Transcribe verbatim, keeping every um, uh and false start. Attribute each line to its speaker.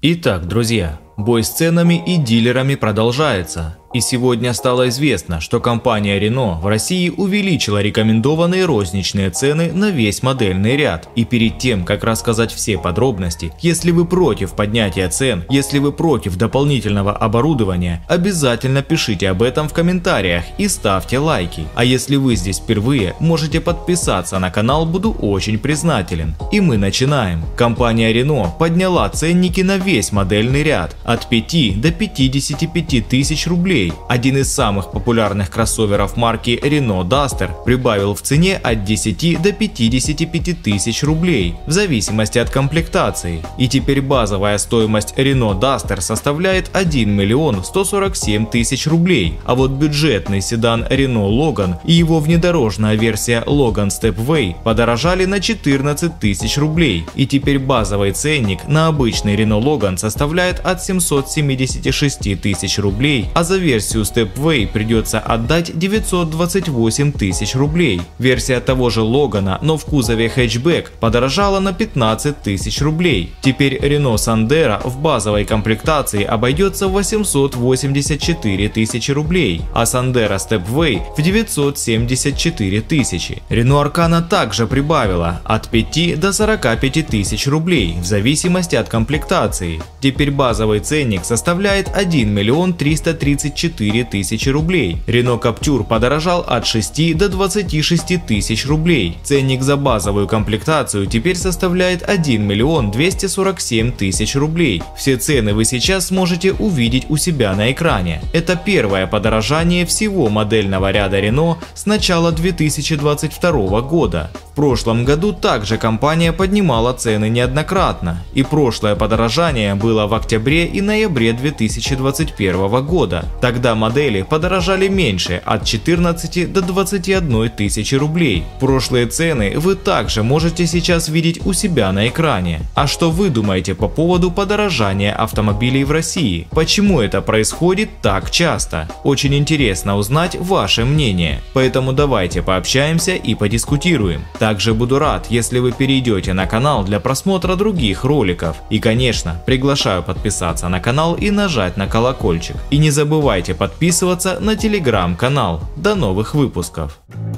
Speaker 1: Итак, друзья, бой с ценами и дилерами продолжается. И сегодня стало известно, что компания Renault в России увеличила рекомендованные розничные цены на весь модельный ряд. И перед тем, как рассказать все подробности, если вы против поднятия цен, если вы против дополнительного оборудования, обязательно пишите об этом в комментариях и ставьте лайки. А если вы здесь впервые, можете подписаться на канал, буду очень признателен. И мы начинаем. Компания Renault подняла ценники на весь модельный ряд от пяти до пятидесяти пяти тысяч рублей. Один из самых популярных кроссоверов марки Renault Duster прибавил в цене от десяти до пятидесяти пяти тысяч рублей, в зависимости от комплектации. И теперь базовая стоимость Renault Duster составляет один миллион сто сорок семь тысяч рублей, а вот бюджетный седан Renault Logan и его внедорожная версия Logan Stepway подорожали на четырнадцать тысяч рублей. И теперь базовый ценник на обычный Renault Logan составляет от семисот семидесяти шести тысяч рублей, а за версию Stepway придется отдать девятьсот двадцать восемь тысяч рублей. Версия того же Логана, но в кузове хэтчбэк, подорожала на пятнадцать тысяч рублей. Теперь Renault Sandero в базовой комплектации обойдется в восемьсот восемьдесят четыре тысячи рублей, а Sandero Stepway в девятьсот семьдесят четыре тысячи. Renault Arcana также прибавила от пяти до сорока пяти тысяч рублей, в зависимости от комплектации. Теперь базовый ценник составляет один миллион триста тридцать четыре тысячи рублей. Renault Captur подорожал от шести до двадцати шести тысяч рублей. Ценник за базовую комплектацию теперь составляет один миллион двести сорок семь тысяч рублей. Все цены вы сейчас сможете увидеть у себя на экране. Это первое подорожание всего модельного ряда Renault с начала две тысячи двадцать второго года. В прошлом году также компания поднимала цены неоднократно, и прошлое подорожание было в октябре и ноябре две тысячи двадцать первого года. Тогда модели подорожали меньше, от четырнадцати до двадцати одной тысячи рублей. Прошлые цены вы также можете сейчас видеть у себя на экране. А что вы думаете по поводу подорожания автомобилей в России? Почему это происходит так часто? Очень интересно узнать ваше мнение. Поэтому давайте пообщаемся и подискутируем. Также буду рад, если вы перейдете на канал для просмотра других роликов. И, конечно, приглашаю подписаться на канал и нажать на колокольчик. И не забывайте подписываться на телеграм-канал. До новых выпусков!